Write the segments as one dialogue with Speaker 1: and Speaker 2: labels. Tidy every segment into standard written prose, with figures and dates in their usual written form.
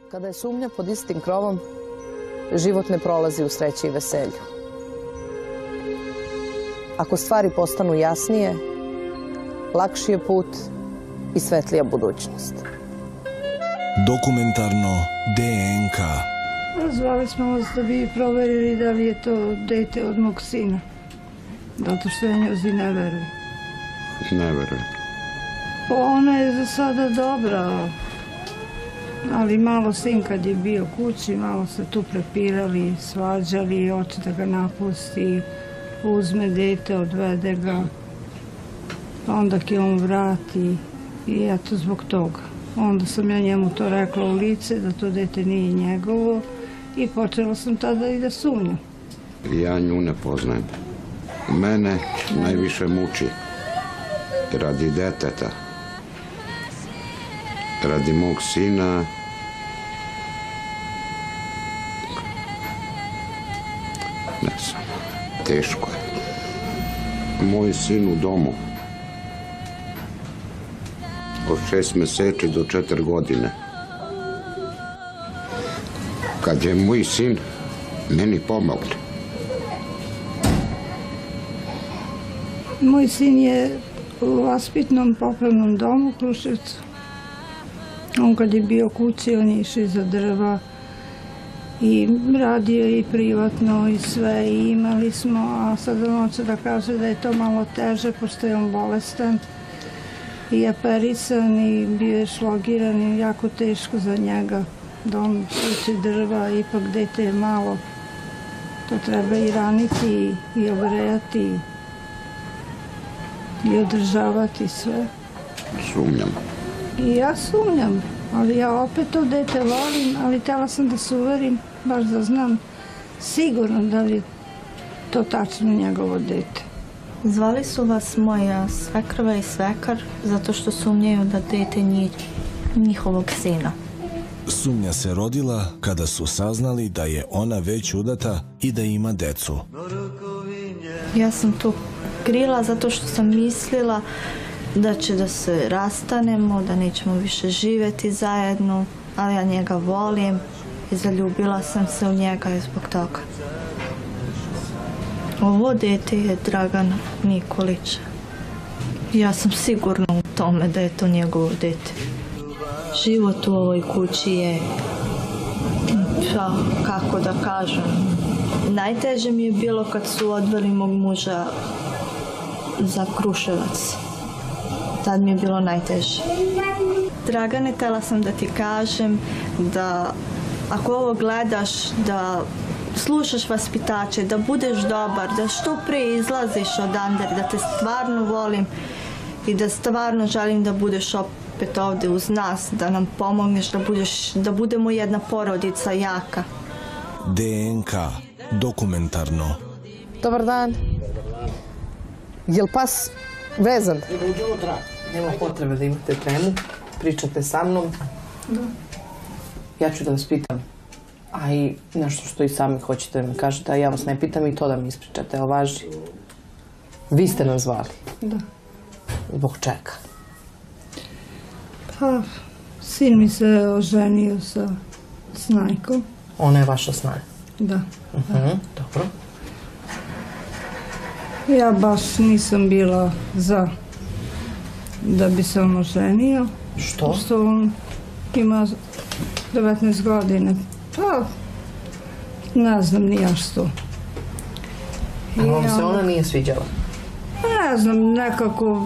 Speaker 1: Kada je sumnja pod istim krovom, život ne prolazi u sreći i veselju. Ako stvari postanu jasnije, lakši je put i svetlija budućnost.
Speaker 2: Dokumentarno DNK.
Speaker 3: Zvali smo vas da bi proverili da li je to dete od mog sina. Zato što ja njozi ne verujem.
Speaker 4: Ne verujem.
Speaker 3: Ona je za sada dobra, ali malo sin kad je bio kući, malo se tu prepirali, svađali, hoće da ga napusti, uzme dete, odvede ga, onda je on vrati i eto zbog toga. Onda sam ja njemu to rekla u lice, da to dete nije njegovo i počela sam tada i da sumnjam.
Speaker 4: Ja nju ne poznajem. Mene najviše muči radi deteta, radi mog sina. Ne znam, teško je. Moj sin u domu od 6 meseci do 4 godine. Kad je moj sin meni pomogne.
Speaker 3: Moj sin je u vaspitnom popravnom domu u Kruševcu. On kad je bio kući, on je išao iza drva i radio i privatno i sve i imali smo, a sad on hoće da kaže da je to malo teže pošto je on bolestan i aperisan i bio je šlogiran i jako teško za njega da on uči drva, ipak dete je malo, to treba i raniti i ogrejati i održavati sve.
Speaker 4: Sumnjam.
Speaker 3: I ja sumnjam, ali ja opet to dete volim, ali htjela sam da se uverim, baš da znam sigurno da li je to tačno njegovo dete.
Speaker 5: Zvali su vas moja svekrva i svekar zato što sumnjaju da dete nije njihovog sina.
Speaker 2: Sumnja se rodila kada su saznali da je ona već udata i da ima decu.
Speaker 5: Ja sam to krila zato što sam mislila da će da se rastanemo, da nećemo više živjeti zajedno, ali ja njega volim i zaljubila sam se u njega i zbog toga. Ovo dete je Dragan Nikolić. Ja sam sigurna u tome da je to njegovo dete. Život u ovoj kući je, kako da kažem, najteže mi je bilo kad su odveli mog muža za Kruševac. Tad mi je bilo najteže. Dragane, htjela sam da ti kažem da ako ovo gledaš, da slušaš vaspitače, da budeš dobar, da što prije izlaziš odande, da te stvarno volim i da stvarno želim da budeš opet ovdje uz nas, da nam pomogneš, da budemo jedna porodica jaka.
Speaker 2: DNK. Dokumentarno.
Speaker 1: Dobar dan. Je li pas vezan?
Speaker 6: Uđe unutra. Nema potrebe da imate temu. Pričate sa mnom. Da. Ja ću da vas pitam. A i nešto što i sami hoćete da mi kažete, a ja vas ne pitam i to da mi ispričate. Evo važi. Vi ste nas zvali.
Speaker 3: Da.
Speaker 6: Zbog čega?
Speaker 3: Pa, sin mi se oženio sa Snajkom.
Speaker 6: Ona je vaša snaga.
Speaker 3: Da.
Speaker 6: Dobro.
Speaker 3: Ja baš nisam bila za da bi se on oženio.
Speaker 6: Što?
Speaker 3: Što on ima 19 godina. Pa, ne znam ni ja što.
Speaker 6: A vam se ona nije sviđala?
Speaker 3: Ne znam, nekako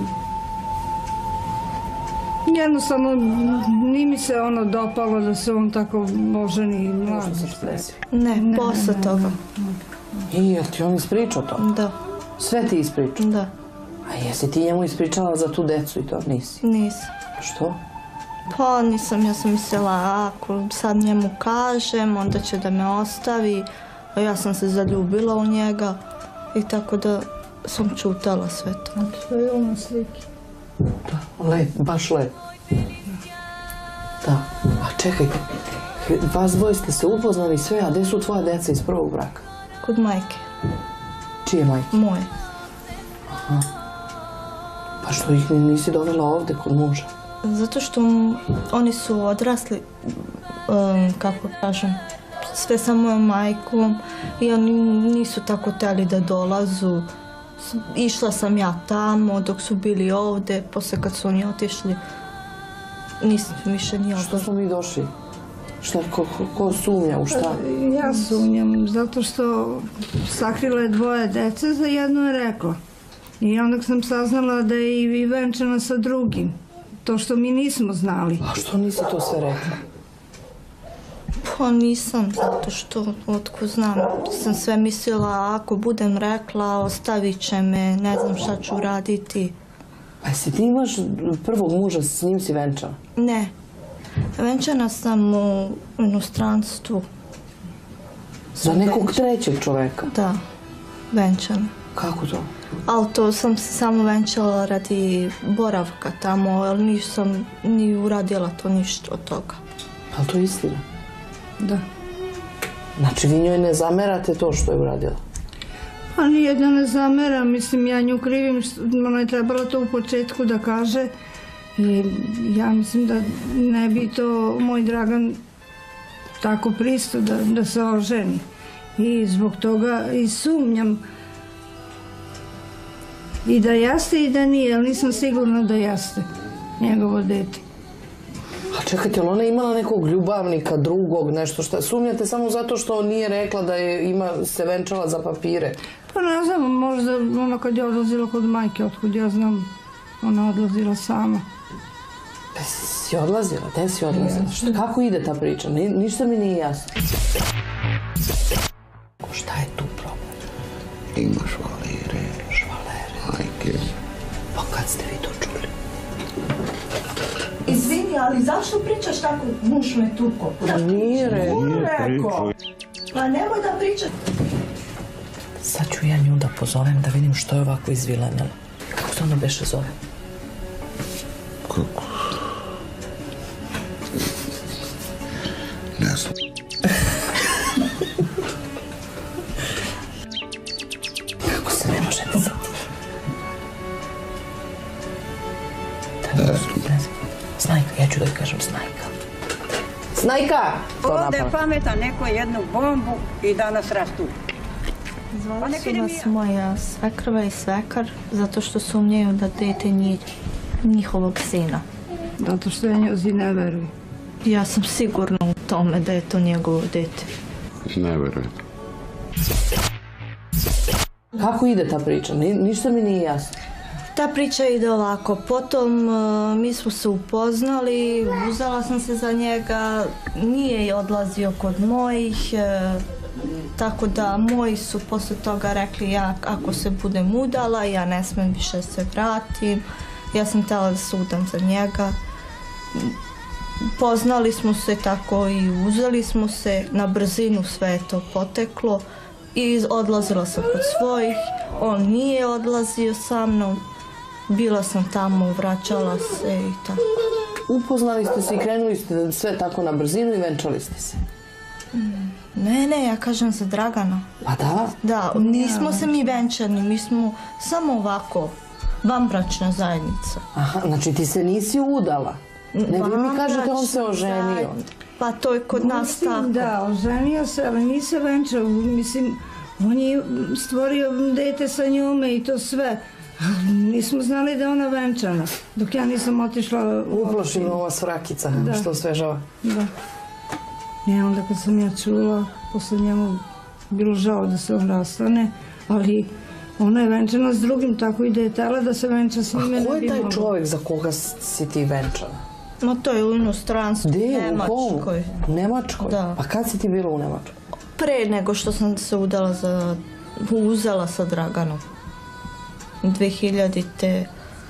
Speaker 3: jednostavno ni mi se ono dopalo da se on tako oženi mlad.
Speaker 5: Ne, posle toga.
Speaker 6: I jel ti on ispričao to?
Speaker 5: Da.
Speaker 6: Sve ti ispričao?
Speaker 5: Da.
Speaker 6: A jesi ti njemu ispričala za tu decu i to? Nisi?
Speaker 5: Nisam.
Speaker 6: Što?
Speaker 5: Pa nisam, ja sam mislila ako sad njemu kažem, onda će da me ostavi, a ja sam se zaljubila u njega i tako da sam čutala sve to.
Speaker 3: To je ono slike.
Speaker 6: Da, lep, baš lep. Da, a čekajte, vas dvoje ste se upoznali sve, a gde su tvoja deca iz prvog braka?
Speaker 5: Kod majke.
Speaker 6: Čije majke?
Speaker 5: Moje.
Speaker 6: Aha. Pa što ih nisi dovela ovde kod muža?
Speaker 5: Zato što oni su odrasli, kako kažem, sve sa mojom majkom i oni nisu tako htjeli da dolazu. Išla sam ja tamo dok su bili ovdje, posle kad su oni otišli, nisam više ni
Speaker 6: Što smo mi došli? Ko sumnja u šta?
Speaker 3: Ja sumnjam, zato što sakrila je 2 dece, za jedno je rekla. I onda sam saznala da je i venčana sa drugim. To što mi nismo znali.
Speaker 6: A što nisi to sve rekla?
Speaker 5: Pa nisam, zato što, otko znam, sam sve mislila, ako budem rekla, ostavit će me, ne znam šta ću raditi.
Speaker 6: Pa jesi ti imaš prvog muža, s njim si venčana?
Speaker 5: Ne, venčana sam u inostranstvu.
Speaker 6: Za nekog trećeg čoveka?
Speaker 5: Da, venčana.
Speaker 6: Kako to?
Speaker 5: Ali to sam se samo venčala radi boravka tamo, ali nisam ni uradila to ništa od toga.
Speaker 6: Ali to je istina?
Speaker 3: Da.
Speaker 6: Znači vi njoj ne zamerate to što je uradila?
Speaker 3: Pa nije da ne zameram, mislim ja nju krivim, ona je trebala to u početku da kaže i ja mislim da ne bi to moj Dragan tako pristao da se oženi. I zbog toga i sumnjam i da jeste i da nije, ali nisam sigurna da jeste njegovo dete.
Speaker 6: A čekajte, ali ona je imala nekog ljubavnika, drugog, nešto šta? Sumnjate samo zato što nije rekla da je se venčala za papire?
Speaker 3: Pa ne znam, možda ono kad je odlazila kod majke, otkud ja znam, ona odlazila sama.
Speaker 6: Si odlazila? Gde si odlazila? Kako ide ta priča? Ništa mi nije jasno. Šta je tu problem?
Speaker 4: Ima švalere.
Speaker 6: Švalere?
Speaker 4: Majke.
Speaker 6: Pa kad ste vi to čuli?
Speaker 5: Izvini, ali zašto pričaš tako, muž me tuko?
Speaker 6: Pa nije
Speaker 5: rekao. Pa nemoj da pričaš.
Speaker 6: Sad ću ja nju da pozovem da vidim što je ovako izvilenila. Kako se ono beše zove?
Speaker 4: Kako? Ne znam.
Speaker 6: Kako se ne može ne znati?
Speaker 4: Ne znam.
Speaker 6: Snajka, ja ću da joj kažem Snajka. Snajka!
Speaker 7: Ovdje pametan neko jednu bombu i danas rastu.
Speaker 5: Zvali su nas moja svekrva i svekar zato što sumnjaju da dete nije njihovog sina.
Speaker 3: Zato što ja njozi ne veruju.
Speaker 5: Ja sam sigurna u tome da je to njegovo dete.
Speaker 4: Ne verujem.
Speaker 6: Kako ide ta priča? Ništa mi nije jasno.
Speaker 5: Ta priča ide ovako. Potom mi smo se upoznali, uzela sam se za njega, nije odlazio kod mojih, tako da moji su posle toga rekli ja ako se budem udala, ja ne smem više se vratim. Ja sam htjela da se udam za njega. Poznali smo se tako i uzeli smo se, na brzinu sve je to poteklo i odlazila sam kod svojih, on nije odlazio sa mnom, bila sam tamo, vraćala se i tako.
Speaker 6: Upoznali ste se i krenuli ste sve tako na brzinu i venčali ste se?
Speaker 5: Ne, ja kažem za Dragana.
Speaker 6: Pa da?
Speaker 5: Da, nismo se mi venčani, mi smo samo ovako, vanbračna zajednica.
Speaker 6: Aha, znači ti se nisi udala? Nego mi kažete on se oženio.
Speaker 5: Pa to je kod nas tako.
Speaker 3: Da, oženio se, ali nije se venčao. Mislim, on je stvorio dete sa njome i to sve. Nismo znali da je ona venčana, dok ja nisam otišla...
Speaker 6: Uploši me ova svrakica, što osvežava.
Speaker 3: Da. I onda kad sam ja čula, posle njemu bilo žao da se on rastane, ali ona je venčana s drugim, tako i da je tela da se venča s njime.
Speaker 6: A ko je taj čovjek za koga si ti venčana?
Speaker 5: No to je u inostranstvu, u Nemačkoj.
Speaker 6: U Nemačkoj?
Speaker 5: Da.
Speaker 6: A kad si ti bila u Nemačkoj?
Speaker 5: Pre nego što sam se uzela sa Draganom. 2013.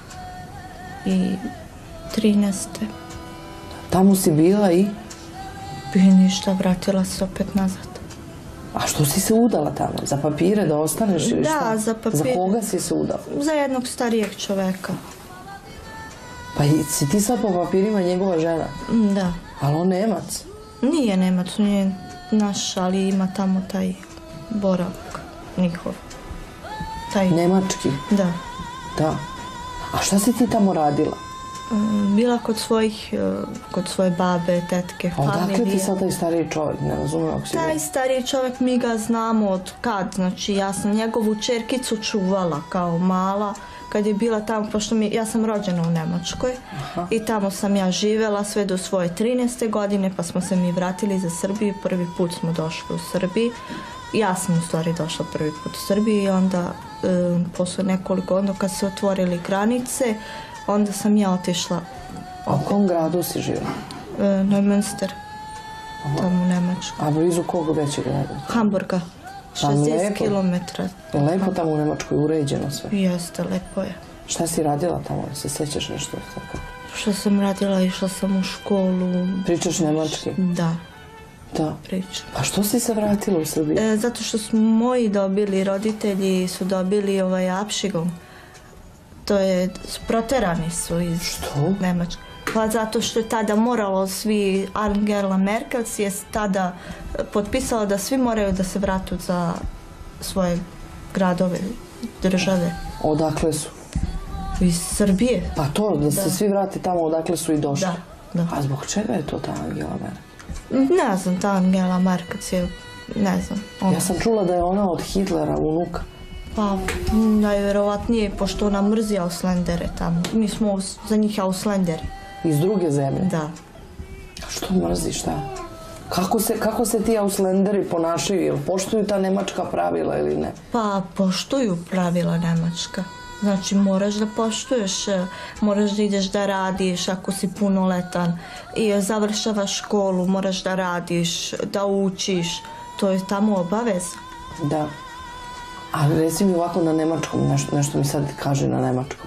Speaker 6: Tamo si bila i?
Speaker 5: I ništa, vratila se opet nazad.
Speaker 6: A što si se udala tamo? Za papire da ostaneš ili šta?
Speaker 5: Da, za papire.
Speaker 6: Za koga si se udala?
Speaker 5: Za jednog starijeg čoveka.
Speaker 6: Pa si ti sad po papirima njegova žena?
Speaker 5: Da.
Speaker 6: Ali on Nemac?
Speaker 5: Nije Nemac, on je naš, ali ima tamo taj boravak njihov.
Speaker 6: Nemački?
Speaker 5: Da.
Speaker 6: Da. A šta si ti tamo radila?
Speaker 5: Bila kod svoje babe, tetke, familije.
Speaker 6: Odakle ti sad taj stariji čovjek, ne razumijem ako si...
Speaker 5: Taj stariji čovjek, mi ga znamo od kad, znači ja sam njegovu čerkicu čuvala kao mala, kad je bila tamo, pošto ja sam rođena u Nemačkoj i tamo sam ja živjela sve do svoje 13. godine, pa smo se mi vratili za Srbiju, prvi put smo došli u Srbiji. Ja sam u stvari došla prvi put u Srbiju i onda posle nekoliko godina kad se otvorili granice, onda sam ja otišla.
Speaker 6: A u kom gradu si živjela?
Speaker 5: Neumünster, tamo u Nemačkoj.
Speaker 6: A blizu kog većeg grada?
Speaker 5: Hamburga, 60 km.
Speaker 6: Je lepo tamo u Nemačkoj, uređeno sve?
Speaker 5: Jeste, lepo je.
Speaker 6: Šta si radila tamo, se sećaš nešto?
Speaker 5: Što sam radila, išla sam u školu.
Speaker 6: Pričaš nemački?
Speaker 5: Da.
Speaker 6: Da.
Speaker 5: Pričam.
Speaker 6: Pa što si se vratila u Srbiju?
Speaker 5: Zato što smo moji dobili, roditelji su dobili Abšigom. To je, proterani su iz Nemačke. Pa zato što je tada moralo svi, Angela Merkel je tada potpisala da svi moraju da se vratu za svoje gradove, države.
Speaker 6: Odakle su?
Speaker 5: Iz Srbije.
Speaker 6: Pa to, da se svi vrati tamo odakle su i došli?
Speaker 5: Da.
Speaker 6: A zbog čega je to ta Angela Merkel?
Speaker 5: Ne znam, ta Angela Merkel je, ne znam.
Speaker 6: Ja sam čula da je ona od Hitlera, unuka.
Speaker 5: Pa, najvjerovatnije, pošto ona mrzi Auslendere tamo. Mi smo za njih Auslenderi.
Speaker 6: Iz druge zemlje?
Speaker 5: Da.
Speaker 6: A što mrzi, šta? Kako se ti Auslenderi ponašaju? Jel poštuju ta nemačka pravila ili ne?
Speaker 5: Pa, poštuju pravila nemačka. Znači, moraš da poštuješ, moraš da ideš da radiš ako si punoletan i završavaš školu, moraš da radiš, da učiš. To je tamo obaveza.
Speaker 6: Da. A reci mi ovako na nemačkom, nešto mi sad kaže na nemačkom.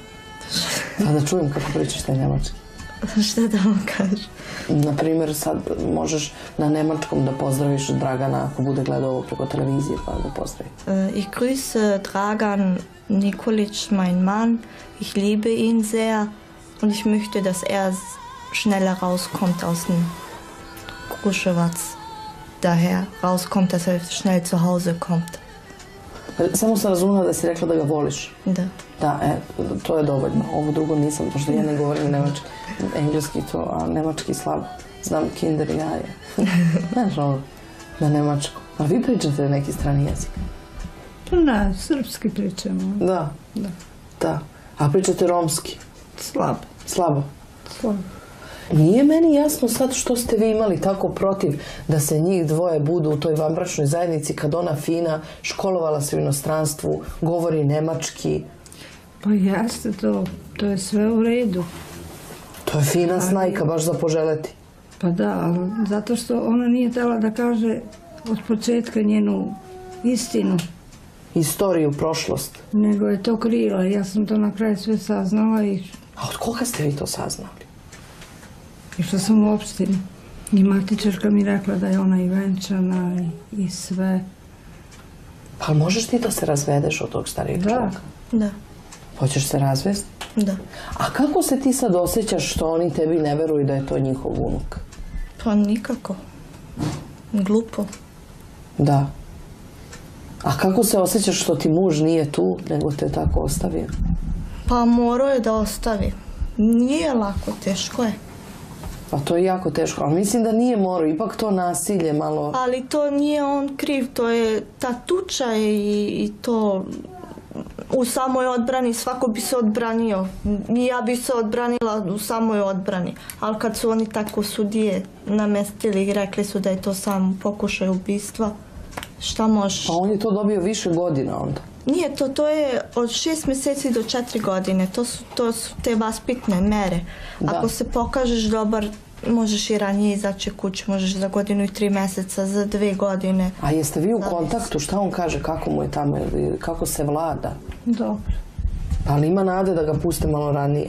Speaker 6: Pa da čujem kako pričaš taj nemački.
Speaker 5: Šta da vam kažem?
Speaker 6: Naprimjer, sad možeš na nemačkom da pozdraviš Dragana ako bude gledao ovo preko televizije, pa da pozdravi.
Speaker 5: Ich grüße Dragan Nikolic, mein Mann. Ich liebe ihn sehr und ich möchte, dass er schneller rauskommt aus dem Kruševac. Daher rauskommt, dass er schnell zu Hause kommt.
Speaker 6: Samo sam razumela da si rekla da ga voliš.
Speaker 5: Da.
Speaker 6: Da, to je dovoljno. Ovo drugo nisam, pošto ja ne govorim nemački. Engleski to, a nemački slabo. Znam kinder i jaje. Znaš ovo, na nemačku. A vi pričate neki strani jezik?
Speaker 3: Pa ne, srpski pričamo.
Speaker 6: Da. A pričate romski?
Speaker 3: Slabo.
Speaker 6: Slabo? Slabo. Nije meni jasno sad što ste vi imali tako protiv da se njih dvoje budu u toj vanbračnoj zajednici kad ona fina, školovala se u inostranstvu, govori nemački.
Speaker 3: Pa jeste to je sve u redu.
Speaker 6: To je fina snajka, baš za poželeti.
Speaker 3: Pa da, ali zato što ona nije htjela da kaže od početka njenu istinu.
Speaker 6: Istoriju, prošlost.
Speaker 3: Nego je to krila. Ja sam to na kraju sve saznala i...
Speaker 6: A od koga ste vi to saznali?
Speaker 3: Išla sam u opštini. I matičarka mi rekla da je ona i venčana i sve.
Speaker 6: Pa možeš ti da se razvedeš od tog starijeg čovjeka?
Speaker 5: Da.
Speaker 6: Hoćeš se razvesti?
Speaker 5: Da.
Speaker 6: A kako se ti sad osjećaš što oni tebi ne veruju da je to njihov unuk?
Speaker 5: Pa nikako. Glupo.
Speaker 6: Da. A kako se osjećaš što ti muž nije tu, nego te tako ostavio?
Speaker 5: Pa morao je da ostavi. Nije lako, teško je.
Speaker 6: Pa to je jako teško, ali mislim da nije morao, ipak to nasilje malo...
Speaker 5: Ali to nije on kriv, to je ta tuča i to... U samoj odbrani, svako bi se odbranio. I ja bi se odbranila u samoj odbrani. Ali kad su oni tako sudije namestili i rekli su da je to sam pokušaj ubistva, šta možeš?
Speaker 6: Pa on je to dobio više godina onda.
Speaker 5: Nije to je od 6 mjeseci do 4 godine. To su te vaspitne mere. Ako se pokažeš dobar, možeš i ranije izaći kući, možeš za 1 godinu i 3 mjeseca, za 2 godine.
Speaker 6: A jeste vi u kontaktu? Šta on kaže? Kako mu je tamo? Kako se vlada?
Speaker 3: Dobro.
Speaker 6: Ali ima nade da ga puste malo ranije?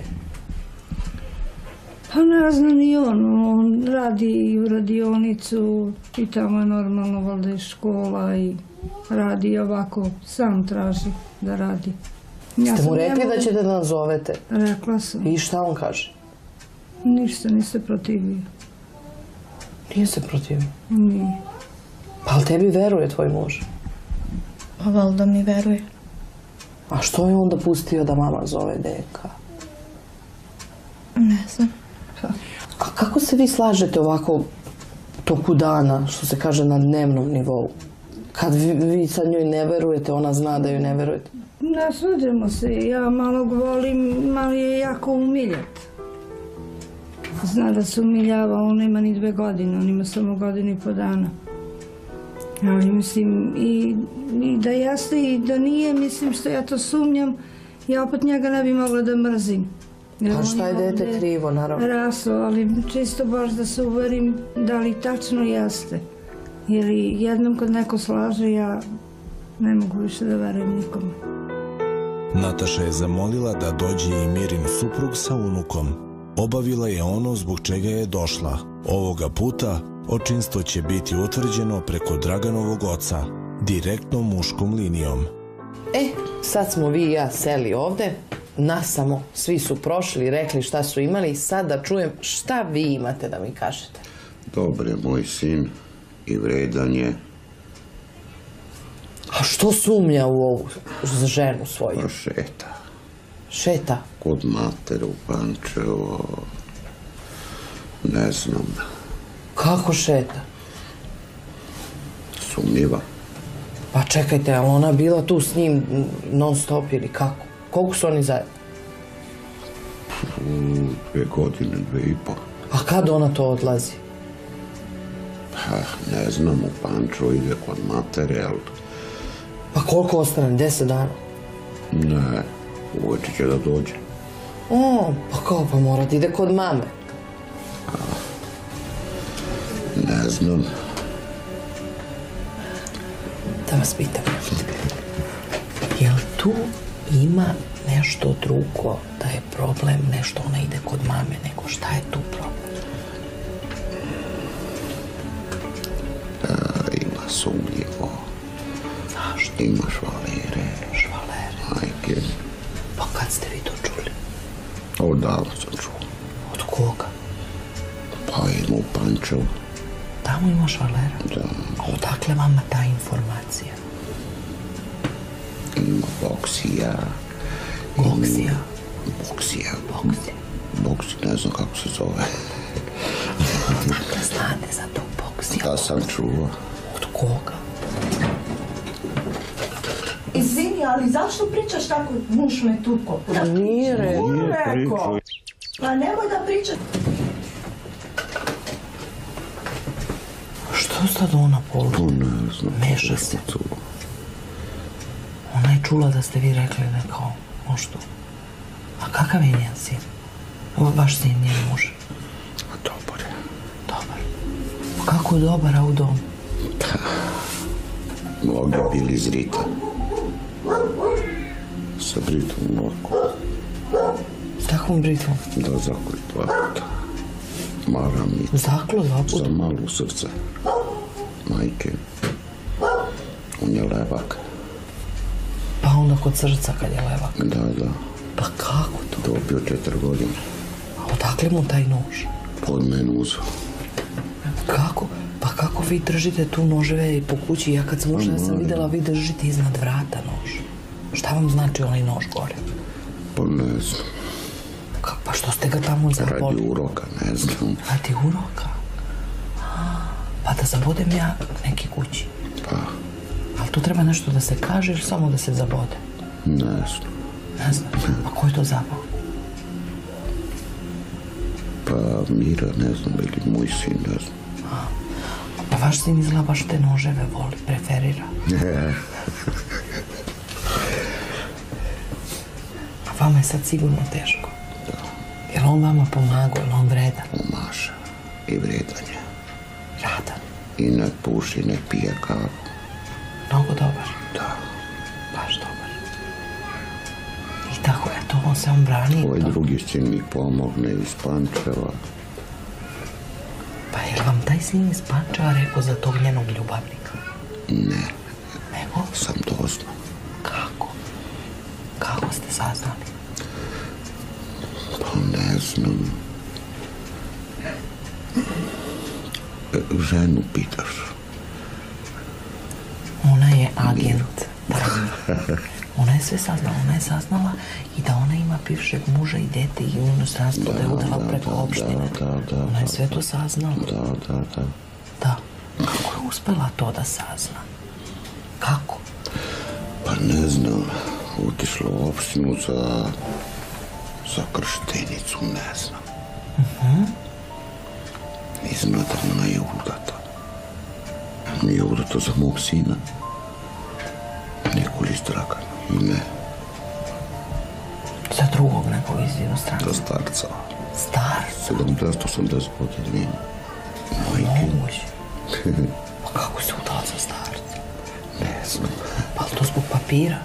Speaker 3: Pa ne znam i on radi i u radionicu i tamo je normalno valjda i škola i radi ovako, sam traži da radi.
Speaker 6: Ste mu rekli da ćete da nas zovete?
Speaker 3: Rekla sam.
Speaker 6: I šta on kaže?
Speaker 3: Ništa, nije se protivio.
Speaker 6: Nije se protivio?
Speaker 3: Nije.
Speaker 6: Pa ali tebi veruje tvoj muž?
Speaker 5: Pa valjda mi veruje.
Speaker 6: A što je onda pustio da mama zove deka?
Speaker 5: znam.
Speaker 6: A kako se vi slažete ovako toku dana, što se kaže na dnevnom nivou? Kad vi sad njoj ne verujete, ona zna da joj ne verujete.
Speaker 3: Ne svađamo se, ja malog volim, mali je jako umiljat. Zna da se umiljava, on nema ni 2 godine, on ima samo 1.5 godina. Ali mislim, i da jeste i da nije, mislim što ja to sumnjam, ja opet njega ne bi mogla da mrzim.
Speaker 6: Pa šta je dete krivo, naravno?
Speaker 3: Raslo, ali čisto baš da se uverim da li tačno jeste. Jer jednom kad neko slaže, ja ne mogu više da verujem nikome.
Speaker 2: Nataša je zamolila da dođe i Mirin suprug sa unukom. Obavila je ono zbog čega je došla. Ovoga puta očinstvo će biti utvrđeno preko Draganovog oca, direktnom muškom linijom.
Speaker 6: Sad smo vi i ja seli ovde, nasamo, svi su prošli, rekli šta su imali, sad da čujem šta vi imate da mi kažete.
Speaker 4: Dobar je moj sin i vredan je.
Speaker 6: A što sumnja u ovu ženu svoju?
Speaker 4: Pa šeta.
Speaker 6: Šeta?
Speaker 4: Kod matere u Pančevo. Ne znam.
Speaker 6: Kako šeta?
Speaker 4: Sumnjiva.
Speaker 6: Pa čekajte, a ona bila tu s njim non stop ili kako? Koliko su oni zajedno?
Speaker 4: 2 godine, 2,5.
Speaker 6: A kad ona to odlazi?
Speaker 4: Ne znam, u Pančevo ide kod matere, ali...
Speaker 6: Pa koliko ostane? 10 dana?
Speaker 4: Ne, uveče će da dođe.
Speaker 6: Pa kao, pa mora da ide kod mame.
Speaker 4: Ne znam.
Speaker 6: Da vas pitam, jel tu ima nešto drugo da je problem, nešto ona ide kod mame, nego šta je tu problem?
Speaker 4: Ima sumnjivo.
Speaker 6: Zašto?
Speaker 4: Ima švalere.
Speaker 6: Švalere?
Speaker 4: Majke.
Speaker 6: Pa kad ste vi to čuli?
Speaker 4: Odavno sam čuo.
Speaker 6: Od koga?
Speaker 4: Pa ima u Pančevu.
Speaker 6: Tamo ima švalera?
Speaker 4: Da.
Speaker 6: A odakle vama ta informacija?
Speaker 4: Ima boksija.
Speaker 6: Boksija?
Speaker 4: Boksija.
Speaker 6: Boksija?
Speaker 4: Boksija, ne znam kako se zove.
Speaker 6: Dakle, znate za to boksija?
Speaker 4: Da sam čuo.
Speaker 6: Od koga?
Speaker 5: Izvini, ali zašto pričaš tako? Muž me tuko.
Speaker 6: Nije
Speaker 5: rekao. Pa nemoj da pričaš.
Speaker 6: Što sad ona polu?
Speaker 4: To ne znam.
Speaker 6: Meša se. Ona je čula da ste vi rekli da kao možda. A kakav je njen sin? Ovo vaš sin, njen muž.
Speaker 4: Dobar je.
Speaker 6: Dobar. Pa kako je dobar, a u domu?
Speaker 4: Mnogi bili iz Rita. Sa Britom u Norku.
Speaker 6: S takvom Britom?
Speaker 4: Da, zakli 2 puta. Maram i
Speaker 6: Zaklo 2 puta?
Speaker 4: za malu srce. Majke. On je levak.
Speaker 6: Pa onda kod srca kad je levak.
Speaker 4: Da.
Speaker 6: Pa kako to?
Speaker 4: Dobio 4 godine.
Speaker 6: A odakle mu taj nož?
Speaker 4: Pod mene uzeo.
Speaker 6: Kako? Pa kako vi držite tu noževe po kući? Ja kad sam ušla, ja sam videla vi držite iznad vrata nož. Šta vam znači onaj nož gore?
Speaker 4: Pa ne znam.
Speaker 6: Pa što ste ga tamo zaboli?
Speaker 4: Radi uroka, ne znam.
Speaker 6: Radi uroka? Pa da zabodem ja neki kući?
Speaker 4: Pa.
Speaker 6: Ali tu treba nešto da se kaže ili samo da se zabode?
Speaker 4: Ne znam.
Speaker 6: Ne znam. A ko je to zabao?
Speaker 4: Pa Mira, ne znam, ili moj sin, ne znam.
Speaker 6: Pa vaš sin izgleda baš te noževe voli, preferira. A vama je sad sigurno teško.
Speaker 4: Da.
Speaker 6: Jel on vama pomagao, jel on vredan?
Speaker 4: Pomaže. I vredan je.
Speaker 6: Radan.
Speaker 4: I ne puši, ne pije kavu.
Speaker 6: Mnogo dobar.
Speaker 4: Da.
Speaker 6: Baš dobar. I tako, eto, on brani.
Speaker 4: Ovaj drugi sin mi pomogne iz Pančeva.
Speaker 6: Pa je vam taj sin iz Pančeva rekao za tog njenog ljubavnika?
Speaker 4: Ne.
Speaker 6: Nego?
Speaker 4: Sam doznao.
Speaker 6: Kako? Kako ste saznali?
Speaker 4: Pa ne znam. Ženu pitaš.
Speaker 6: Ona je agent. Ona je sve saznala. Ona je saznala i da ona ima bivšeg muža i dete i u inostranstvu da je udala preko opštine. Ona je sve to saznala. Da. Kako je uspela to da sazna? Kako?
Speaker 4: Pa ne znam. Otišla u opštinu za krštenicu, ne znam. I zna da ona je udata. Nije udata za mog sina. Nikolis Dragana. I ne.
Speaker 6: Za drugog nekog iz inostranstva?
Speaker 4: Za starca.
Speaker 6: Starca?
Speaker 4: 70-80 godina.
Speaker 6: Moguće. Pa kako se udala za starca?
Speaker 4: Ne znam.
Speaker 6: Pa li to zbog papira?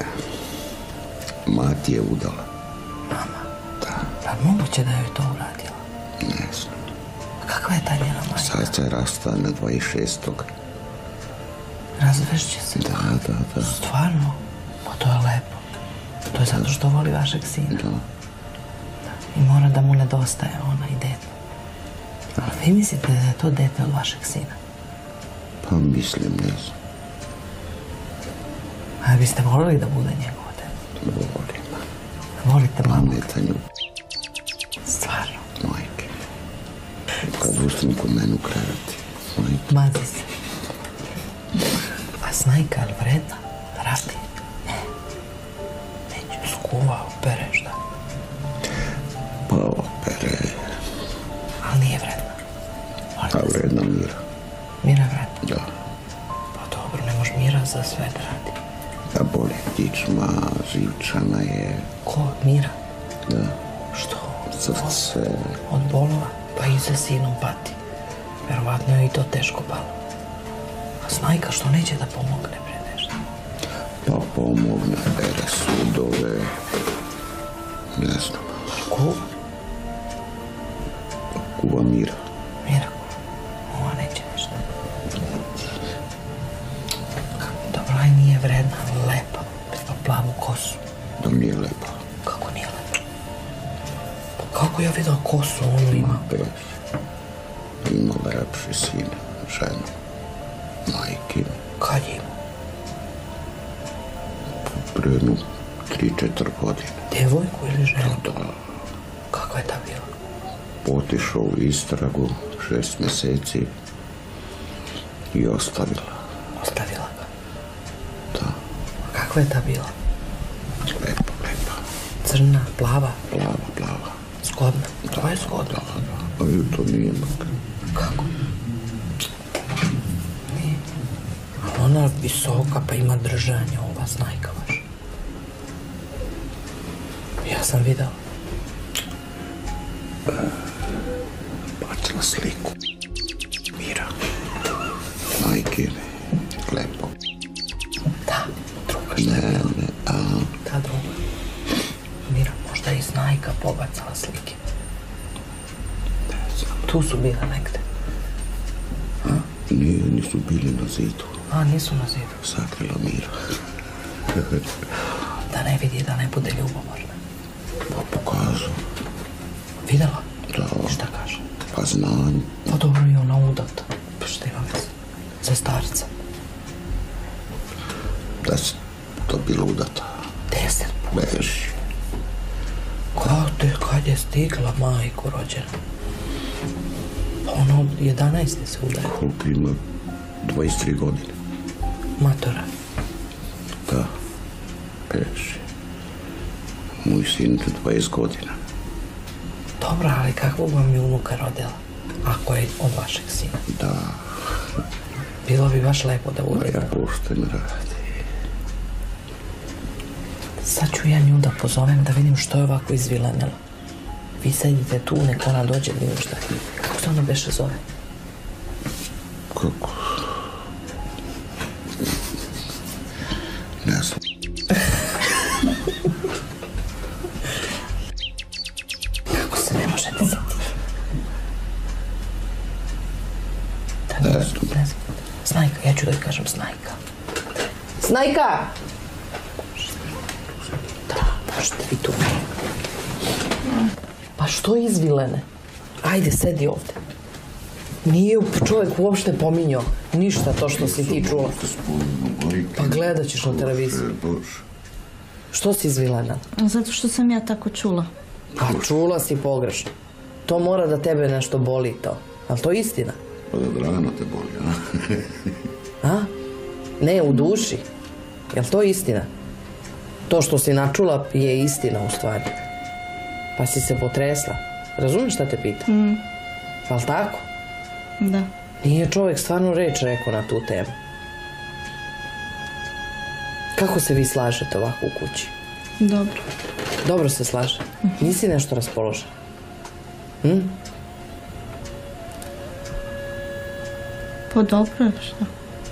Speaker 4: Mati je udala.
Speaker 6: Mama?
Speaker 4: Da.
Speaker 6: Pa moguće da je to uradila?
Speaker 4: Ne znam.
Speaker 6: A kakva je ta njena majka?
Speaker 4: Sad se rasta na 26.
Speaker 6: Razvešće se?
Speaker 4: Da.
Speaker 6: Stvarno? Pa to je lepo. To je zato što voli vašeg sina.
Speaker 4: Da.
Speaker 6: I mora da mu nedostaje ona i dete. Ali vi mislite da je to dete od vašeg sina?
Speaker 4: Pa mislim, ne znam.
Speaker 6: A biste volili da bude njegovo dete?
Speaker 4: Volim.
Speaker 6: Volite mamu?
Speaker 4: Pametanju.
Speaker 6: Stvarno?
Speaker 4: Majke. Kad ustanu kod mene u kreveti. Majke.
Speaker 6: Mazi se. A Snajka je vredna? Radi? Ne. Neću skuva, opere, šta?
Speaker 4: Pa opere.
Speaker 6: Ali nije vredna.
Speaker 4: A vredna Mira.
Speaker 6: Mira je vredna?
Speaker 4: Da.
Speaker 6: Pa dobro, ne može Mira za sve da radi.
Speaker 4: Da boli kičma, živčana je.
Speaker 6: Ko? Mira?
Speaker 4: Da.
Speaker 6: Što?
Speaker 4: Srce.
Speaker 6: Od bolova? Pa i za sinom pati. Verovatno je i to teško palo. A Snajka što neće da pomogne pre nešto?
Speaker 4: Pa pomogne, bere sudove. Ne znam.
Speaker 6: Ko?
Speaker 4: Kuva Mira.
Speaker 6: Mira kuva. Ova neće ništa. Dobro, aj nije vredna, lepa. Pa plavu kosu.
Speaker 4: Da nije lepa.
Speaker 6: Kako nije lepa? Pa kako ja vidio kosu onu ima?
Speaker 4: Beš. Ima lepši sin, ženu. Majke.
Speaker 6: Kad je ima?
Speaker 4: Pre 3-4 godine.
Speaker 6: Devojku ili ženu?
Speaker 4: Da.
Speaker 6: Kakva je ta bila?
Speaker 4: Otišao u istragu 6 meseci i ostavila.
Speaker 6: Ostavila ga.
Speaker 4: Da.
Speaker 6: A kakva je ta bila?
Speaker 4: Lepa.
Speaker 6: Crna, plava?
Speaker 4: Plava.
Speaker 6: Zgodna? To je zgodno.
Speaker 4: A ju to nije mak.
Speaker 6: Kako? Nije. A ona visoka pa ima držanje, ova Snajka vaša. Ja sam videla.
Speaker 4: Bacila sliku. Mira. Majke. Lepo.
Speaker 6: Ta druga što je bila?
Speaker 4: Ne.
Speaker 6: Ta druga. Mira, možda je i Snajka pobacala slike. Tu su bile negde.
Speaker 4: Nisu bili na zidu.
Speaker 6: A, nisu na zidu.
Speaker 4: Sakrila Mira.
Speaker 6: Da ne vidi, da ne bude ljubomorna.
Speaker 4: Pa pokazu.
Speaker 6: Videla?
Speaker 4: Da.
Speaker 6: I šta kaže?
Speaker 4: Pa znam.
Speaker 6: Pa dobro je ona udata. Pa šta ima veze? Za starca.
Speaker 4: Da si to bila udata.
Speaker 6: 10 puta.
Speaker 4: Beži.
Speaker 6: Kad je stigla majku rođena? Pa ona od 11. se udaje.
Speaker 4: Koliko ima? 23 godine.
Speaker 6: Matora.
Speaker 4: Da. Beži. Moj sin 20 godina.
Speaker 6: Dobro, ali kakvog vam je unuka rodila? Ako je od vašeg sina.
Speaker 4: Da.
Speaker 6: Bilo bi baš lepo da bude.
Speaker 4: Ja pošteno radi.
Speaker 6: Sad ću ja nju da pozovem da vidim što je ovako izvilenila. Vi sedite tu, nek ona dođe da vidim šta je. Kako se ona beše zove?
Speaker 4: Kako? Ne znam.
Speaker 6: Kako se ne možete setiti?
Speaker 4: Ne znam.
Speaker 6: Ne znam. Snajka, ja ću da joj kažem Snajka. Snajka! Da, možete vi tu. Pa što izvilene? Ajde, sedi ovde. Nije čovjek uopšte pominjao ništa to što si ti čula. Pa gledat ćeš na televiziji. Što si izvilena?
Speaker 5: Zato što sam ja tako čula.
Speaker 6: Pa čula si pogrešno. To mora da tebe nešto boli to. Ali to je istina.
Speaker 4: Pa da Dragana te boli, a?
Speaker 6: A? Ne, u duši. Jel to istina? To što si načula je istina u stvari. Pa si se potresla. Razumiješ šta te pita? Jel tako?
Speaker 5: Da.
Speaker 6: Nije čovjek stvarno reč rekao na tu temu. Kako se vi slažete ovako u kući?
Speaker 5: Dobro.
Speaker 6: Dobro se slaže. Nisi nešto raspoložen?
Speaker 5: Pa dobro je, šta?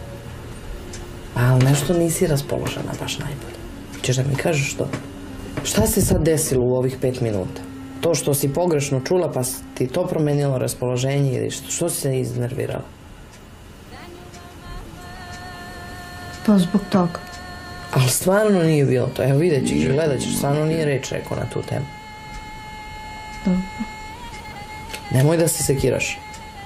Speaker 6: Ali nešto nisi raspoložena baš najbolje. Češ da mi kažeš što? Šta se sad desilo u ovih 5 minuta? To što si pogrešno čula pa ti to promenilo raspoloženje ili što si se iznervirala?
Speaker 5: Pa zbog toga.
Speaker 6: Ali stvarno nije bilo to. Evo vidjet ćeš, gledat ćeš, stvarno nije reč rekao na tu temu.
Speaker 5: Dobro.
Speaker 6: Nemoj da se sekiraš.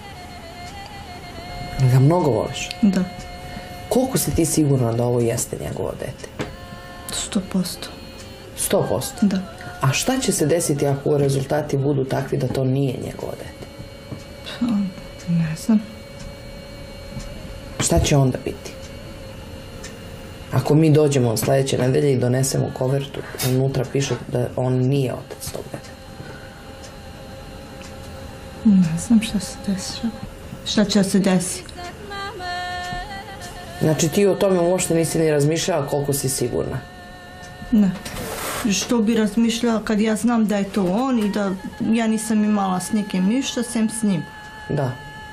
Speaker 6: Ga mnogo voliš.
Speaker 5: Da.
Speaker 6: Koliko si ti sigurna da ovo jeste njegovo dete?
Speaker 5: 100%.
Speaker 6: 100%?
Speaker 5: Da.
Speaker 6: A šta će se desiti ako rezultati budu takvi da to nije njegovo dete?
Speaker 5: Pa, ne znam.
Speaker 6: Šta će onda biti? Ako mi dođemo sljedeće nedelje i donesemo kovertu, unutra piše da on nije otac tog dete.
Speaker 5: Ne znam šta se desi. Šta će se desiti?
Speaker 6: Znači ti o tome uopšte nisi ni razmišljala koliko si sigurna?
Speaker 5: Ne. Što bi razmišljala kad ja znam da je to on i da ja nisam imala s nikim ništa, sem s njim.
Speaker 6: Da.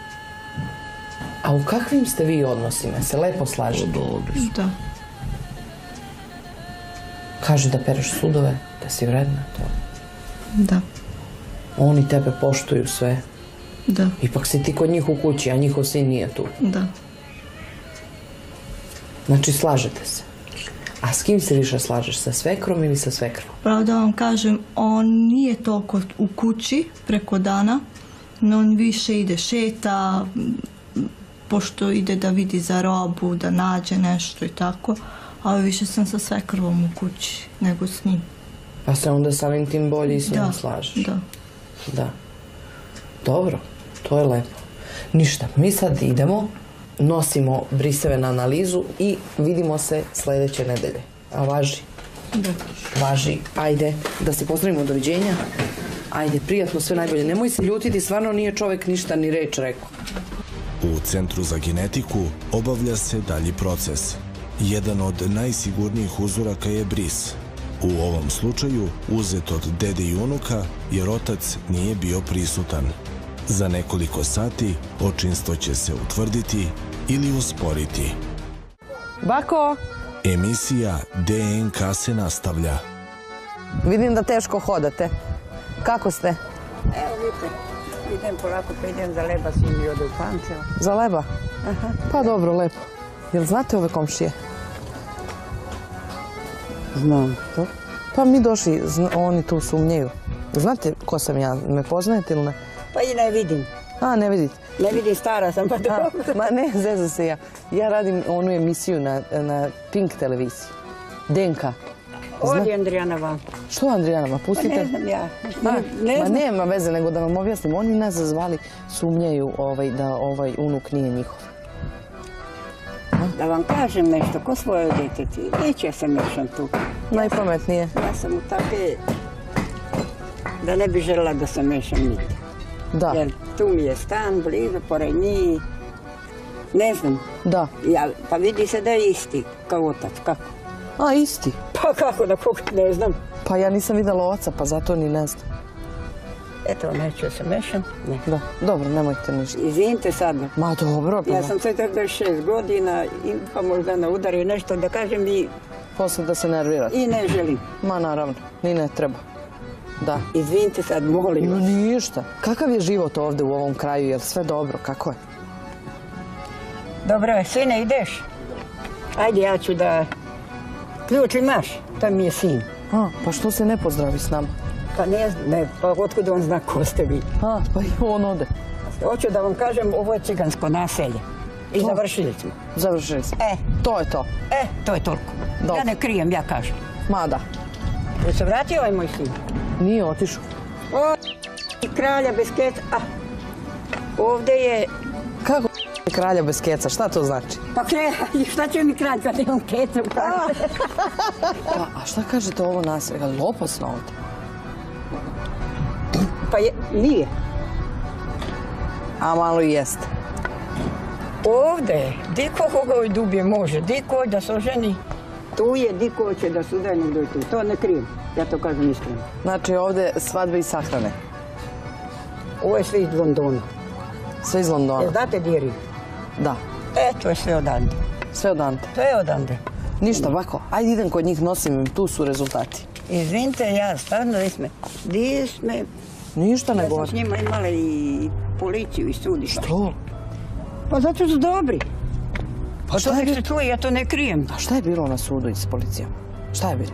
Speaker 6: A u kakvim ste vi odnosima? Se lepo slažete?
Speaker 4: Dobri.
Speaker 5: Da.
Speaker 6: Kaže da pereš sudove, da si vredna. To.
Speaker 5: Da.
Speaker 6: Oni tebe poštuju sve.
Speaker 5: Da.
Speaker 6: Ipak si ti kod njih u kući, a njihov sin nije tu.
Speaker 5: Da.
Speaker 6: Znači slažete se. A s kim se više slažeš? Sa svekrom ili sa svekrvom?
Speaker 5: Pravo da vam kažem, on nije toliko u kući preko dana, no on više ide šeta, pošto ide da vidi za robu, da nađe nešto i tako, a više sam sa svekrvom u kući nego s njim.
Speaker 6: Pa se onda samim tim bolje i s njom slažeš?
Speaker 5: Da.
Speaker 6: Da. Dobro, to je lepo. Ništa, mi sad idemo, nosimo briseve na analizu i vidimo se sljedeće nedelje. A važi?
Speaker 5: Da.
Speaker 6: Važi. Ajde, da se pozdravimo, doviđenja. Ajde, prijatno, sve najbolje. Nemoj se ljutiti, stvarno nije čovjek ništa ni reč rekao.
Speaker 2: U Centru za genetiku obavlja se dalji proces. Jedan od najsigurnijih uzoraka je bris. U ovom slučaju uzet od dede i unuka jer otac nije bio prisutan. Za nekoliko sati očinstvo će se utvrditi ili usporiti.
Speaker 1: Bako,
Speaker 2: Emisija DNK se nastavlja.
Speaker 1: vidim da teško hodate. Kako ste?
Speaker 7: Evo vidite, idem polako pa idem za leba, svi mi odu u Pančevo.
Speaker 1: Za leba?
Speaker 7: Aha.
Speaker 1: Pa dobro, lepo. Jel znate ove komšije?
Speaker 7: Znam.
Speaker 1: Pa mi došli, oni tu sumnjaju. Znate ko sam ja? Me poznajete ili ne?
Speaker 7: Pa i ne vidim.
Speaker 1: A, ne vidite.
Speaker 7: Ne vidim, stara sam pa dobro.
Speaker 1: Ma ne, zezam se ja. Ja radim onu emisiju na Pink televiziji. DNK.
Speaker 7: Odi Andrijana van.
Speaker 1: Što Andrijana, ma
Speaker 7: Pa
Speaker 1: pustite?
Speaker 7: ne znam ja.
Speaker 1: Ma
Speaker 7: Ne znam.
Speaker 1: nema veze, nego da vam objasnim. Oni nas zvali, sumnjaju da ovaj unuk nije njihov.
Speaker 7: Da vam kažem nešto, ko svoje djeteti. Neću ja se mešam tu.
Speaker 1: Najpametnije.
Speaker 7: Ja sam u takve da ne bi željela da se mešam nigdje.
Speaker 1: Da,
Speaker 7: Jer tu mi je stan, blizu, pored njih. Ne znam.
Speaker 1: da.
Speaker 7: Pa vidi se da je isti kao otac. Kako?
Speaker 1: A, isti.
Speaker 7: Pa kako da koga ne znam.
Speaker 1: Pa ja nisam vidjela oca, pa zato ni ne znam.
Speaker 7: Eto, neću ja se mešam. Ne.
Speaker 1: Da, dobro, nemojte ništa.
Speaker 7: Izvinite sad.
Speaker 1: Ma dobro, pa
Speaker 7: Ja sam 46 godina i pa možda na udari nešto da kažem
Speaker 1: posle da se nervirate.
Speaker 7: i ne želim.
Speaker 1: Ma naravno, ni ne treba. Da.
Speaker 7: Izvinite sad, molim
Speaker 1: No
Speaker 7: vas.
Speaker 1: ništa. Kakav je život ovdje u ovom kraju? Je li sve dobro? Kako je?
Speaker 7: Dobro je, sine, ideš? Ajde, ja ću da... Ključ imaš? To mi je sin.
Speaker 1: A, pa što se ne pozdravi s nama?
Speaker 7: Pa ne znam, ne, pa otkud on zna ko ste vi?
Speaker 1: A, pa i on ode.
Speaker 7: Hoću da vam kažem, ovo je cigansko naselje. I završili smo.
Speaker 1: Završili smo.
Speaker 7: E.
Speaker 1: To je to.
Speaker 7: To je toliko.
Speaker 1: Dobro.
Speaker 7: Ja ne krijem, ja kažem.
Speaker 1: Ma da.
Speaker 7: Je se vratio ovaj moj sin?
Speaker 1: Nije otišao.
Speaker 7: O, kralja bez keca. Ovde je...
Speaker 1: Kako kralja bez keca? Šta to znači?
Speaker 7: Pa šta će mi kralj kad imam keca?
Speaker 1: A šta kažete ovo naselje? Je li opasno ovdje?
Speaker 7: Pa nije.
Speaker 1: A malo i jeste.
Speaker 7: Ovde, diko koga dubje može, diko da se oženi, tu je diko će da sudanje dođe. To ne krijem, ja to kažem iskreno.
Speaker 1: Znači ovdje svadbe i sahrane?
Speaker 7: Ovo je sve iz Londona.
Speaker 1: Sve iz Londona?
Speaker 7: Znate gdje je Rim?
Speaker 1: Da.
Speaker 7: To je sve odande.
Speaker 1: Sve odande?
Speaker 7: To je odande.
Speaker 1: Ništa, bako, ajde idem kod njih, nosim im, tu su rezultati.
Speaker 7: Izvinite, ja stvarno di sme...
Speaker 1: Ništa ne govori.
Speaker 7: Ja sam s njima imala i policiju i sudišta.
Speaker 1: Što?
Speaker 7: Pa zato su dobri.
Speaker 1: Pa
Speaker 7: to nek se čuje, ja to ne krijem.
Speaker 1: A šta je bilo na sudu i s policijom? Šta je bilo?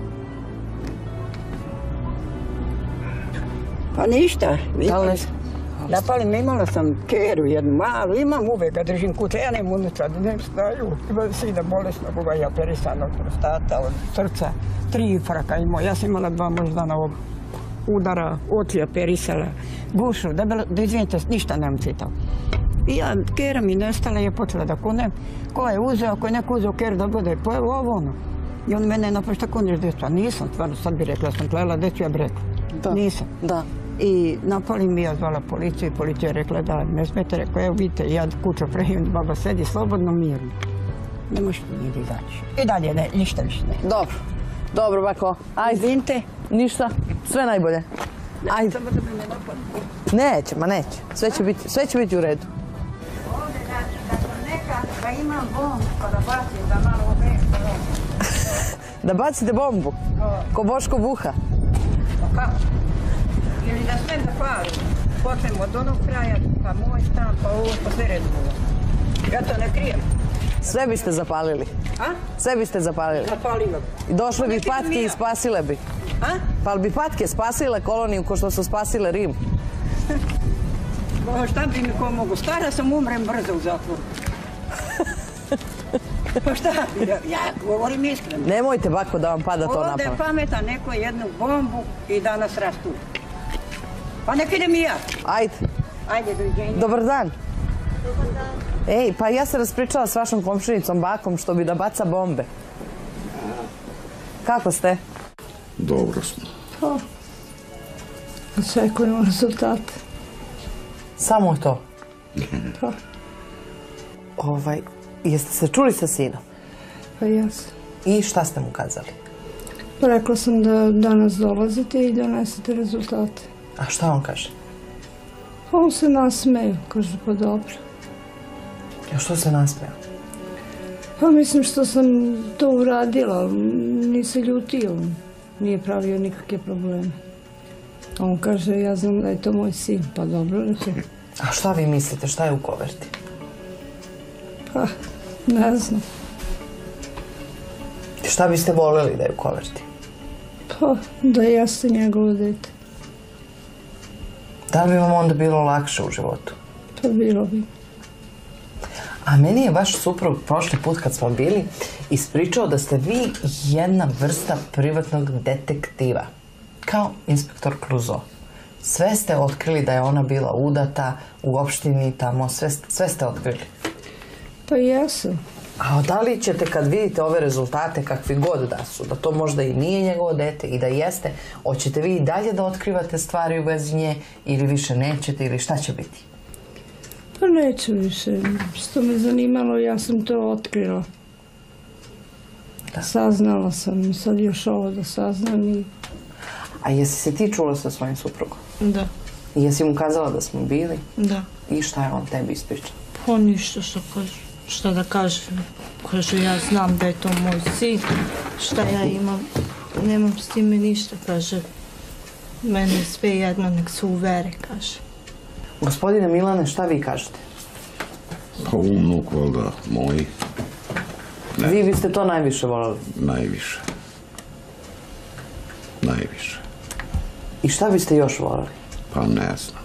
Speaker 7: Pa ništa.
Speaker 1: Da li ne?
Speaker 7: Napali me, imala sam keru jednu malu, imam uvek ga držim kuće, ja nemam unutra, ne staju. Ima sina bolesnog, ja perisana od prostata, od srca, 3 fraka imao. Ja sam imala 2 moždana ovog udara, očija perisala, gušu, da izvinite, ništa nemam citao. I ja, kera mi nestala, je počela da kunem. Ko je uzeo, ako je neko uzeo keru da bude, pa evo ovo ono. I on mene je napao, šta kuneš djecu? A nisam, stvarno, sad bi rekla, sam klela djecu, ja bi rekla. Nisam.
Speaker 1: Da.
Speaker 7: I napali mi, ja zvala policiju i policija je rekla da ne smete, rekao, evo vidite, ja kuću prejim, baba sedi slobodno, mirno. Ne možete nigdje izaći. I dalje, ne, ništa više ne.
Speaker 1: Dobro, dobro, bako, ajde.
Speaker 7: Izvinite.
Speaker 1: Ništa, sve najbolje. Ajde.
Speaker 7: Samo da me ne napali.
Speaker 1: Neće, ma neće, sve će biti u redu.
Speaker 7: Ovdje da sam neka, da imam bombu, pa da bacim, da malo obešta.
Speaker 1: Da bacite bombu? Ko Boško Buha?
Speaker 7: Pa kako? Ili da smem da palim. Počnem od onog kraja, pa moj stan, pa ovo po sve redu. Ja to ne krijem.
Speaker 1: Sve biste zapalili?
Speaker 7: A?
Speaker 1: Sve biste zapalili?
Speaker 7: Zapalila.
Speaker 1: I došle bi patke i spasile bi?
Speaker 7: A?
Speaker 1: Pa bi patke spasile koloniju ko što su spasile Rim?
Speaker 7: Šta bi mi ko mogu? Stara sam, umrem brzo u zatvoru. Pa šta? Ja govorim iskreno.
Speaker 1: Nemojte, bako, da vam pada to na pamet.
Speaker 7: Ovdje je pametan neko jednu bombu i danas rasturi. Pa nek idem i ja.
Speaker 1: Ajde.
Speaker 7: Ajde, doviđenja.
Speaker 1: Dobar dan. Ej, pa ja se raspričala s vašom komšinicom bakom što bi da baca bombe. Kako ste?
Speaker 4: Dobro smo.
Speaker 3: Pa, očekujemo rezultate.
Speaker 1: Samo to?
Speaker 3: Pa.
Speaker 1: Jeste se čuli sa sinom?
Speaker 3: Pa jesam.
Speaker 1: I šta ste mu kazali?
Speaker 3: Pa rekla sam da danas dolazite i donesete rezultate.
Speaker 1: A šta on kaže?
Speaker 3: On se nasmeju, kaže pa dobro.
Speaker 1: A što se nasmeju?
Speaker 3: Pa mislim što sam to uradila, nije se ljutio, nije pravio nikakve probleme. On kaže, ja znam da je to moj sin, pa dobro, rekao.
Speaker 1: A šta vi mislite, šta je u koverti?
Speaker 3: Pa, ne znam.
Speaker 1: Šta biste voljeli da je u koverti?
Speaker 3: Pa, da jeste njegovo dete.
Speaker 1: Da li bi vam onda bilo lakše u životu?
Speaker 3: Pa bilo bi.
Speaker 1: A meni je vaš suprug prošli put kad smo bili ispričao da ste vi jedna vrsta privatnog detektiva. Kao inspektor Clouseau. Sve ste otkrili da je ona bila udata u opštini tamo, sve ste otkrili.
Speaker 3: Pa jesam.
Speaker 1: A da li ćete kad vidite ove rezultate kakvi god da su, da to možda i nije njegovo dete i da jeste, hoćete vi i dalje da otkrivate stvari u vezi nje ili više nećete ili šta će biti?
Speaker 3: Pa neću više. Što me zanimalo, ja sam to otkrila. Saznala sam, sad još ovo da saznam i...
Speaker 1: A jesi se ti čula sa svojim suprugom?
Speaker 3: Da.
Speaker 1: I jesi mu kazala da smo bili?
Speaker 3: Da.
Speaker 1: I šta je on tebi ispričao?
Speaker 3: Pa ništa što kaže. Šta da kažem? Kaže, ja znam da je to moj sin. Šta ja imam? Nemam s time ništa, kaže. Mene je sve jedno, nek se uvere, kaže.
Speaker 1: Gospodine Milane, šta vi kažete?
Speaker 4: Pa unuk, valjda, moj.
Speaker 1: Vi biste to najviše voljeli?
Speaker 4: Najviše. Najviše.
Speaker 1: I šta biste još voljeli?
Speaker 4: Pa ne znam.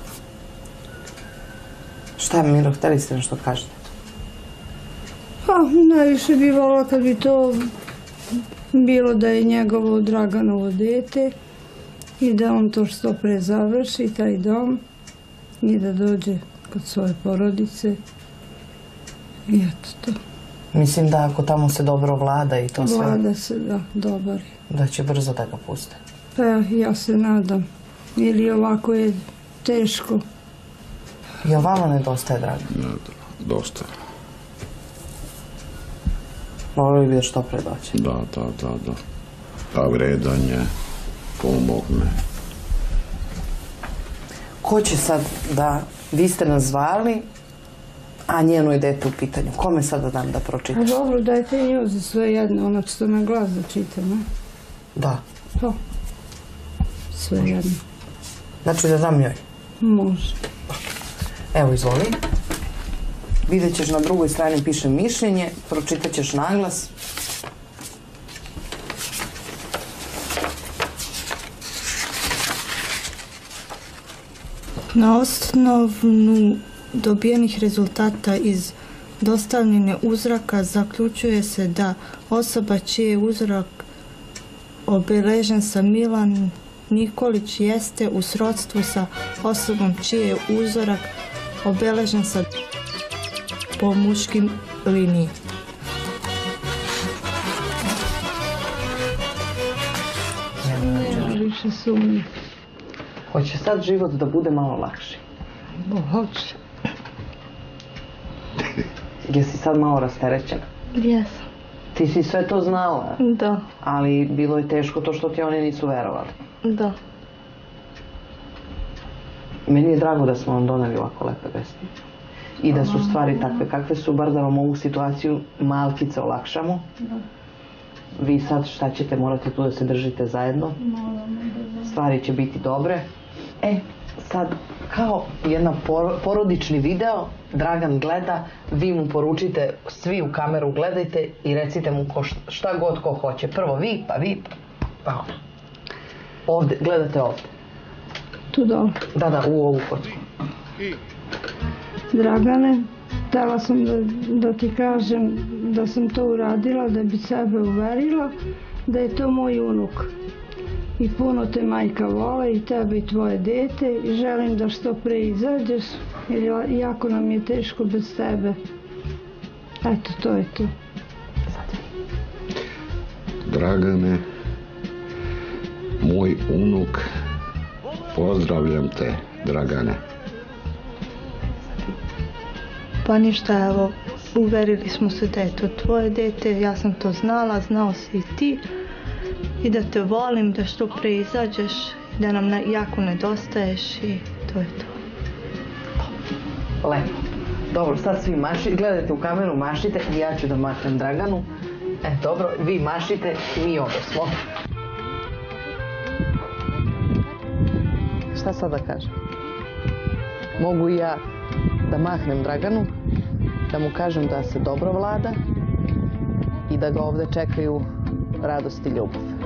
Speaker 1: Šta je, Miro, hteli ste nešto kažete?
Speaker 3: Pa, najviše bi voljela kad bi to bilo da je njegovo Draganovo dete i da on to što pre završi, taj dom, i da dođe kod svoje porodice. I eto to.
Speaker 1: Mislim da ako tamo se dobro vlada i to sve,
Speaker 3: Vlada se, da, dobar je.
Speaker 1: da će brzo da ga puste.
Speaker 3: Pa ja se nadam, ili ovako je teško.
Speaker 1: Jel vama nedostaje, Dragan?
Speaker 4: Dosta.
Speaker 1: Volio bi da što pre doće.
Speaker 4: Da. Pa vredan je, pomogne.
Speaker 1: Ko će sad da, vi ste nas zvali, a njeno je dete u pitanju. Kome sad da dam da
Speaker 3: A
Speaker 1: pročitaš?
Speaker 3: dobro, dajte i za sve jedno, ono što na glas da čitam, ne?
Speaker 1: Da.
Speaker 3: To. Sve jedno.
Speaker 1: Znači da dam njoj.
Speaker 3: Može.
Speaker 1: Evo, izvoli. Vidjet ćeš na drugoj strani piše mišljenje, pročitat ćeš naglas.
Speaker 5: Na osnovu dobijenih rezultata iz dostavljene uzoraka zaključuje se da osoba čiji je uzorak obeležen sa Milan Nikolić jeste u srodstvu sa osobom čiji je uzorak obeležen sa po muškim liniji.
Speaker 3: Više sumnje.
Speaker 1: Hoće sad život da bude malo lakši.
Speaker 3: Hoće.
Speaker 1: Jesi sad malo rasterećena?
Speaker 5: Jesam.
Speaker 1: Ti si sve to znala,
Speaker 5: Da,
Speaker 1: ali bilo je teško to što ti oni nisu verovali.
Speaker 5: da.
Speaker 1: Meni je drago da smo vam doneli ovako lepe vesti. I da su stvari takve kakve su, bar da vam ovu situaciju malkice olakšamo. Vi sad šta ćete, morate tu da se držite zajedno. Stvari će biti dobre. Sad, kao jedan porodični video, Dragan gleda, vi mu poručite, svi u kameru gledajte i recite mu šta god ko hoće. Prvo vi, pa on. Ovde, gledate ovde.
Speaker 3: Tu dole.
Speaker 1: Da, u ovu kocku.
Speaker 3: Dragane, htjela sam da ti kažem da sam to uradila da bi sebe uverila da je to moj unuk. I puno te majka vole i tebe i tvoje dete i želim da što pre izađeš jer jako nam je teško bez tebe. Eto, to je to.
Speaker 4: Dragane, moj unuk, pozdravljam te, Dragane.
Speaker 5: Pa ništa, evo, uverili smo se da je to tvoje dete, ja sam to znala, znao si i ti. I da te volim, da što pre izađeš, da nam jako nedostaješ i to je to.
Speaker 1: Lepo. Dobro, sad svi gledajte u kameru, mašite i ja ću da mahnem Draganu. Dobro, vi mašite, mi ovdje smo. Šta sad da kažem? Mogu i ja da mahnem Draganu, da mu kažem da se dobro vlada i da ga ovdje čekaju radost i ljubav.